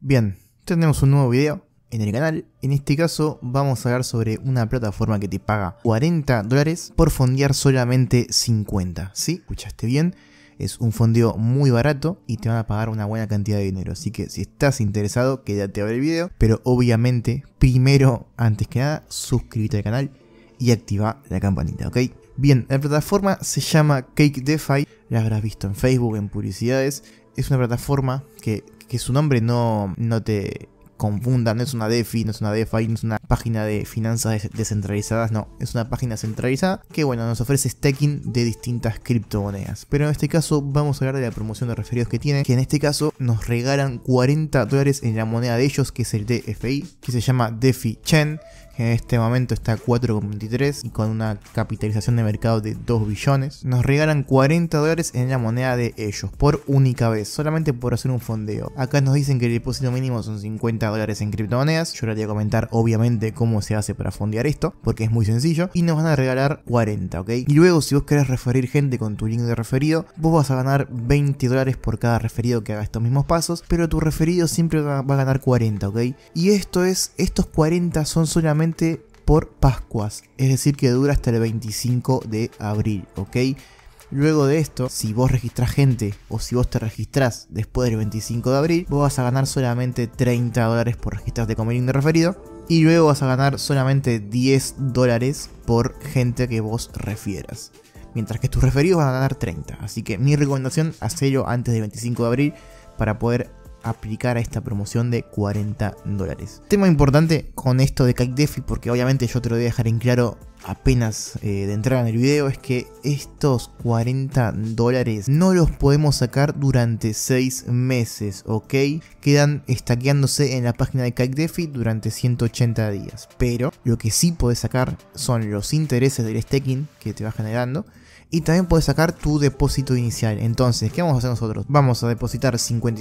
Bien, tenemos un nuevo video en el canal. En este caso vamos a hablar sobre una plataforma que te paga $40 por fondear solamente 50. ¿Sí? ¿Escuchaste bien? Es un fondeo muy barato y te van a pagar una buena cantidad de dinero. Así que si estás interesado, quédate a ver el video. Pero obviamente, primero, antes que nada, suscríbete al canal y activa la campanita, ¿ok? Bien, la plataforma se llama CakeDefi. La habrás visto en Facebook, en publicidades. Es una plataforma que su nombre no te confunda, no es una DeFi, no es una página de finanzas descentralizadas, no, es una página centralizada que bueno, nos ofrece staking de distintas criptomonedas. Pero en este caso vamos a hablar de la promoción de referidos que tiene, que en este caso nos regalan $40 en la moneda de ellos, que es el DFI, que se llama DeFi Chain, que en este momento está a 4,23 y con una capitalización de mercado de 2 billones. Nos regalan $40 en la moneda de ellos por única vez, solamente por hacer un fondeo. Acá nos dicen que el depósito mínimo son $50 en criptomonedas. Yo les voy a comentar obviamente cómo se hace para fondear esto, porque es muy sencillo, y nos van a regalar 40, ¿ok? Y luego, si vos querés referir gente con tu link de referido, vos vas a ganar $20 por cada referido que haga estos mismos pasos, pero tu referido siempre va a ganar 40, ¿ok? Y estos 40 son solamente por Pascuas, es decir que dura hasta el 25 de abril, ¿ok? Luego de esto, si vos registrás gente o si vos te registrás después del 25 de abril, vos vas a ganar solamente $30 por registrarte como link de referido. Y luego vas a ganar solamente $10 por gente que vos refieras. Mientras que tus referidos van a ganar 30. Así que mi recomendación, hacelo antes del 25 de abril para poder aplicar a esta promoción de $40. Tema importante con esto de CakeDefi, porque obviamente yo te lo voy a dejar en claro apenas de entrada en el video, es que estos $40 no los podemos sacar durante 6 meses, ¿ok? Quedan stackeándose en la página de CakeDefi durante 180 días. Pero lo que sí podés sacar son los intereses del staking que te va generando. Y también puedes sacar tu depósito inicial. Entonces, ¿qué vamos a hacer nosotros? Vamos a depositar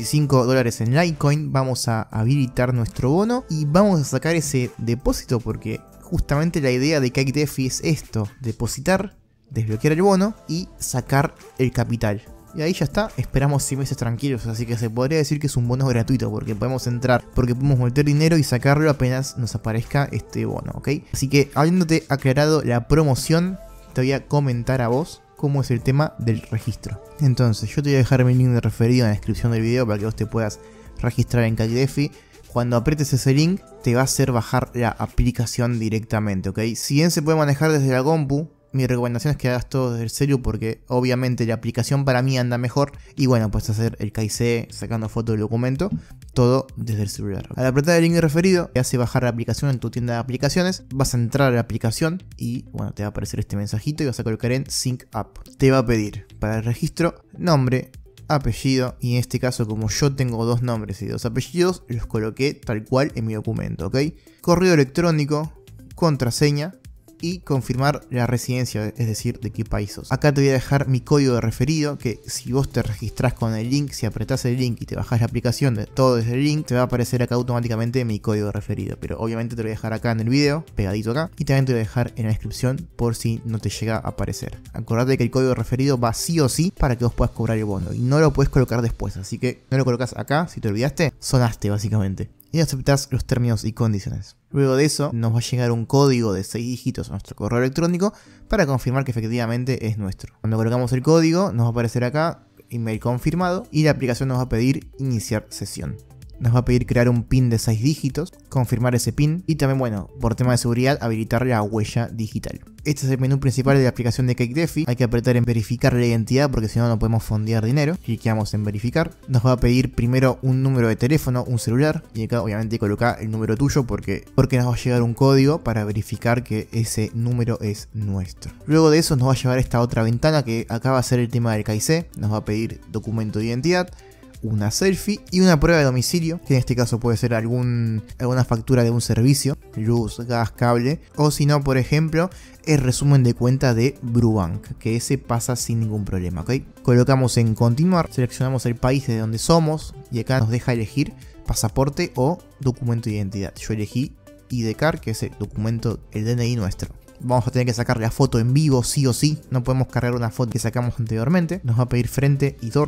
$55 en Litecoin, vamos a habilitar nuestro bono y vamos a sacar ese depósito, porque justamente la idea de CakeDefi es esto: depositar, desbloquear el bono y sacar el capital. Y ahí ya está, esperamos 6 meses tranquilos, así que se podría decir que es un bono gratuito, porque podemos entrar, porque podemos meter dinero y sacarlo apenas nos aparezca este bono, ¿ok? Así que, habiéndote aclarado la promoción, te voy a comentar a vos cómo es el tema del registro. Entonces, yo te voy a dejar mi link de referido en la descripción del video para que vos te puedas registrar en CakeDefi. Cuando apretes ese link, te va a hacer bajar la aplicación directamente, ¿ok? Si bien se puede manejar desde la compu, mi recomendación es que hagas todo desde el celu, porque obviamente la aplicación para mí anda mejor. Y bueno, puedes hacer el KIC sacando foto del documento, todo desde el celular. Al apretar el link de referido, te hace bajar la aplicación en tu tienda de aplicaciones. Vas a entrar a la aplicación y bueno, te va a aparecer este mensajito y vas a colocar en Sync Up. Te va a pedir para el registro nombre, apellido, y en este caso, como yo tengo 2 nombres y 2 apellidos, los coloqué tal cual en mi documento, ¿ok? Correo electrónico, contraseña y confirmar la residencia, es decir, de qué país sos. Acá te voy a dejar mi código de referido, que si vos te registrás con el link, si apretás el link y te bajás la aplicación de todo desde el link, te va a aparecer acá automáticamente mi código de referido. Pero obviamente te lo voy a dejar acá en el video, pegadito acá, y también te lo voy a dejar en la descripción por si no te llega a aparecer. Acordate que el código de referido va sí o sí para que vos puedas cobrar el bono, y no lo puedes colocar después, así que no lo colocas acá. Si te olvidaste, sonaste básicamente. Y aceptás los términos y condiciones. Luego de eso nos va a llegar un código de 6 dígitos a nuestro correo electrónico para confirmar que efectivamente es nuestro. Cuando colocamos el código nos va a aparecer acá email confirmado y la aplicación nos va a pedir iniciar sesión. Nos va a pedir crear un PIN de 6 dígitos, confirmar ese PIN y también, bueno, por tema de seguridad, habilitar la huella digital. Este es el menú principal de la aplicación de CakeDefi. Hay que apretar en verificar la identidad, porque si no, no podemos fondear dinero. Cliqueamos en verificar. Nos va a pedir primero un número de teléfono, un celular, y acá obviamente coloca el número tuyo porque nos va a llegar un código para verificar que ese número es nuestro. Luego de eso nos va a llevar a esta otra ventana, que acá va a ser el tema del KIC. Nos va a pedir documento de identidad, una selfie y una prueba de domicilio, que en este caso puede ser alguna factura de un servicio, luz, gas, cable, o si no, por ejemplo, el resumen de cuenta de Brubank, que ese pasa sin ningún problema, ¿ok? Colocamos en continuar, seleccionamos el país de donde somos y acá nos deja elegir pasaporte o documento de identidad. Yo elegí IDCAR, que es el documento, el DNI nuestro. Vamos a tener que sacar la foto en vivo sí o sí, no podemos cargar una foto que sacamos anteriormente. Nos va a pedir frente y torso.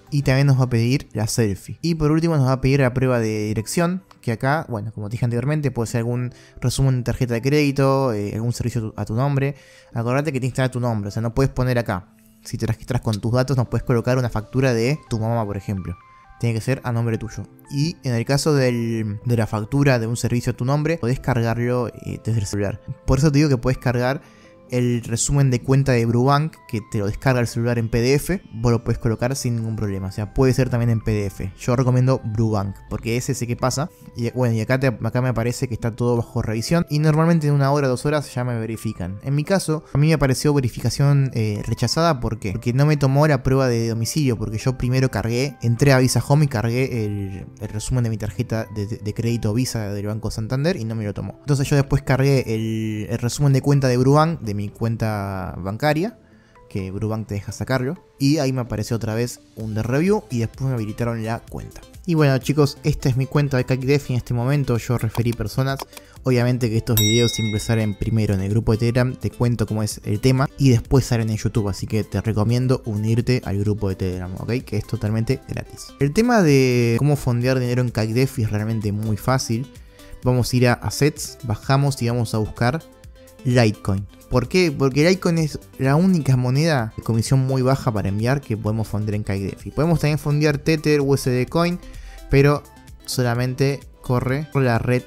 y también nos va a pedir la selfie. Y por último nos va a pedir la prueba de dirección, que acá, bueno, como te dije anteriormente, puede ser algún resumen de tarjeta de crédito, algún servicio a tu nombre. Acordate que tienes que estar a tu nombre, o sea, no puedes poner acá. Si te registras con tus datos, no puedes colocar una factura de tu mamá, por ejemplo. Tiene que ser a nombre tuyo. Y en el caso de la factura de un servicio a tu nombre, podés cargarlo desde el celular. Por eso te digo que podés cargar el resumen de cuenta de Brubank, que te lo descarga el celular en PDF, vos lo puedes colocar sin ningún problema. O sea, puede ser también en PDF. Yo recomiendo Brubank, porque ese sé que pasa. Y bueno, y acá me aparece que está todo bajo revisión. Y normalmente en 1 hora, 2 horas ya me verifican. En mi caso, a mí me apareció verificación rechazada. ¿Por qué? Porque no me tomó la prueba de domicilio. Porque yo primero entré a Visa Home y cargué el resumen de mi tarjeta de crédito Visa del Banco Santander y no me lo tomó. Entonces yo después cargué el resumen de cuenta de Brubank, de mi cuenta bancaria, que Brubank te deja sacarlo, y ahí me apareció otra vez un de review y después me habilitaron la cuenta. Y bueno, chicos, esta es mi cuenta de CACDEFI en este momento. Yo referí personas. Obviamente que estos videos siempre salen primero en el grupo de Telegram, te cuento cómo es el tema, y después salen en YouTube, así que te recomiendo unirte al grupo de Telegram, ¿ok? Que es totalmente gratis. El tema de cómo fondear dinero en CACDEFI es realmente muy fácil. Vamos a ir a Assets, bajamos y vamos a buscar Litecoin. ¿Por qué? Porque Litecoin es la única moneda de comisión muy baja para enviar que podemos fondear en CACDEFI. Podemos también fondear Tether, USD Coin, pero solamente corre por la red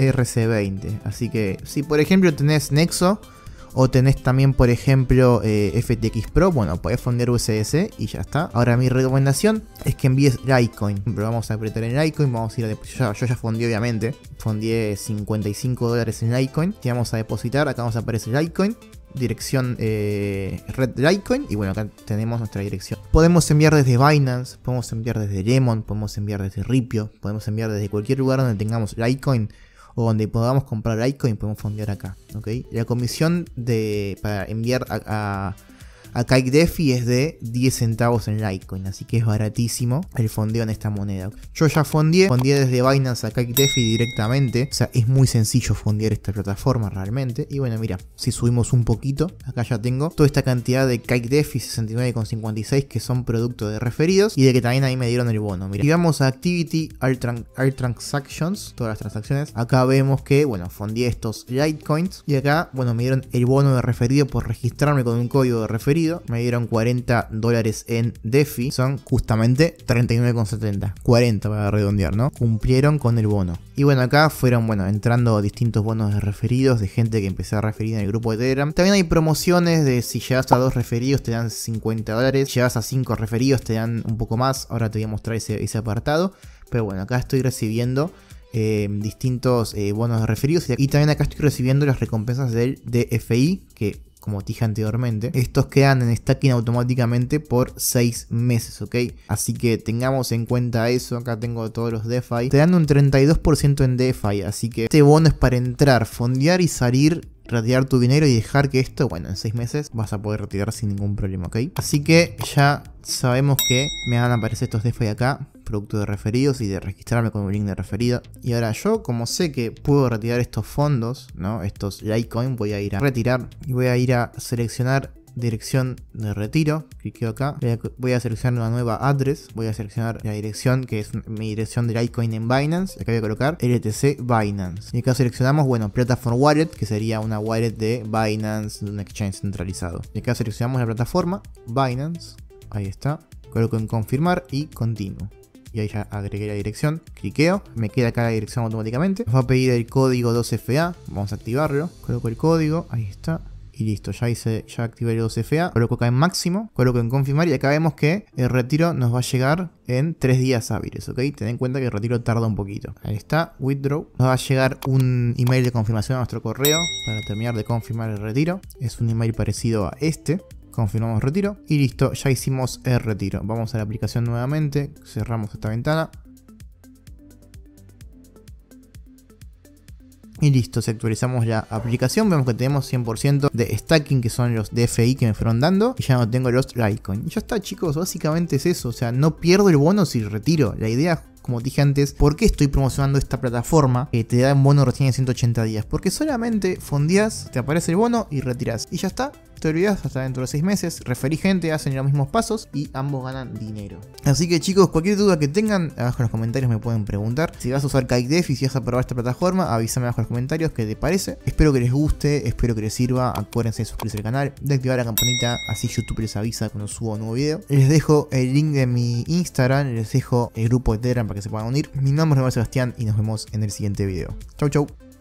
ERC20. Así que si por ejemplo tenés Nexo o tenés también por ejemplo FTX Pro, bueno, podés fondear USDC y ya está. Ahora mi recomendación es que envíes Litecoin. Pero vamos a apretar en Litecoin, vamos a ir a depositar. Yo ya fondeé obviamente, fondeé $55 en Litecoin. Y vamos a depositar, acá nos aparece Litecoin, dirección red Litecoin, y bueno, acá tenemos nuestra dirección. Podemos enviar desde Binance, podemos enviar desde Lemon, podemos enviar desde Ripio, podemos enviar desde cualquier lugar donde tengamos Litecoin o donde podamos comprar Litecoin, podemos fondear acá, ¿ok? La comisión para enviar a CACDEFI es de 10 centavos en Litecoin, así que es baratísimo el fondeo en esta moneda. Yo ya fondeé desde Binance a CACDEFI directamente, o sea, es muy sencillo fondear esta plataforma realmente. Y bueno, mira, si subimos un poquito, acá ya tengo toda esta cantidad de CACDEFI 69,56 que son producto de referidos y de que también ahí me dieron el bono. Mira, y vamos a Activity, All Transactions, todas las transacciones. Acá vemos que, bueno, fondeé estos Litecoins y acá, bueno, me dieron el bono de referido por registrarme con un código de referido. Me dieron $40 en DeFi, son justamente 39,70, 40 para redondear, ¿no? Cumplieron con el bono. Y bueno, acá fueron, bueno, entrando distintos bonos de referidos de gente que empecé a referir en el grupo de Telegram. También hay promociones de si llegas a 2 referidos te dan $50, si llegas a 5 referidos te dan un poco más. Ahora te voy a mostrar ese apartado. Pero bueno, acá estoy recibiendo distintos bonos de referidos y también acá estoy recibiendo las recompensas del DFI, que como te dije anteriormente, estos quedan en stacking automáticamente por 6 meses, ¿ok? Así que tengamos en cuenta eso. Acá tengo todos los DeFi. Te dan un 32% en DeFi, así que este bono es para entrar, fondear y salir, retirar tu dinero y dejar que esto, bueno, en 6 meses vas a poder retirar sin ningún problema, ¿ok? Así que ya sabemos que me van a aparecer estos DeFi acá, producto de referidos y de registrarme con un link de referido. Y ahora yo, como sé que puedo retirar estos fondos, ¿no? Estos Litecoin, voy a ir a retirar y voy a ir a seleccionar dirección de retiro. Cliqueo acá, voy a seleccionar una nueva address, voy a seleccionar la dirección que es mi dirección de Litecoin en Binance. Acá voy a colocar LTC Binance y acá seleccionamos, bueno, Platform Wallet, que sería una wallet de Binance, de un exchange centralizado. Y acá seleccionamos la plataforma Binance, ahí está, coloco en confirmar y continuo. Y ahí ya agregué la dirección, cliqueo, me queda acá la dirección automáticamente. Nos va a pedir el código 2FA, vamos a activarlo, coloco el código, ahí está. Y listo, ya activé el 2FA, coloco acá en máximo, coloco en confirmar y acá vemos que el retiro nos va a llegar en 3 días hábiles, ¿ok? Ten en cuenta que el retiro tarda un poquito. Ahí está, withdraw. Nos va a llegar un email de confirmación a nuestro correo para terminar de confirmar el retiro. Es un email parecido a este. Confirmamos retiro y listo, ya hicimos el retiro. Vamos a la aplicación nuevamente, cerramos esta ventana. Y listo, si actualizamos la aplicación vemos que tenemos 100% de stacking, que son los DFI que me fueron dando, y ya no tengo los Litecoin. Y ya está, chicos, básicamente es eso. O sea, no pierdo el bono si retiro. La idea como dije antes, ¿por qué estoy promocionando esta plataforma que te da un bono recién de 180 días? Porque solamente fondeás, te aparece el bono y retirás. Y ya está. Te olvidas hasta dentro de 6 meses, referí gente, hacen los mismos pasos y ambos ganan dinero. Así que chicos, cualquier duda que tengan, abajo en los comentarios me pueden preguntar. Si vas a usar KiteDev y si vas a probar esta plataforma, avísame abajo en los comentarios qué te parece. Espero que les guste, espero que les sirva. Acuérdense de suscribirse al canal, de activar la campanita, así YouTube les avisa cuando subo un nuevo video. Les dejo el link de mi Instagram, les dejo el grupo de Telegram para que se puedan unir. Mi nombre es Sebastián y nos vemos en el siguiente video. Chau chau.